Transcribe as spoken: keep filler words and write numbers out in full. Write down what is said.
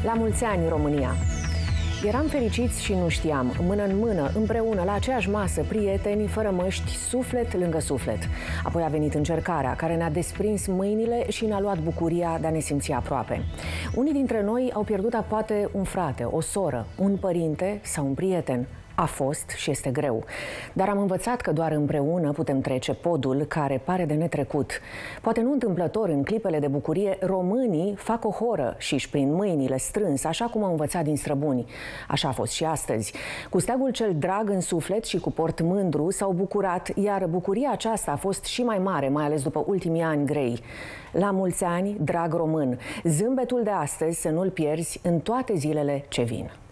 La mulți ani, România! Eram fericiți și nu știam, mână în mână, împreună, la aceeași masă, prieteni, fără măști, suflet lângă suflet. Apoi a venit încercarea, care ne-a desprins mâinile și ne-a luat bucuria de a ne simți aproape. Unii dintre noi au pierdut poate un frate, o soră, un părinte sau un prieten. A fost și este greu, dar am învățat că doar împreună putem trece podul care pare de netrecut. Poate nu întâmplător, în clipele de bucurie, românii fac o horă și își prind mâinile strâns, așa cum au învățat din străbuni. Așa a fost și astăzi. Cu steagul cel drag în suflet și cu port mândru s-au bucurat, iar bucuria aceasta a fost și mai mare, mai ales după ultimii ani grei. La mulți ani, drag român! Zâmbetul de astăzi să nu-l pierzi în toate zilele ce vin.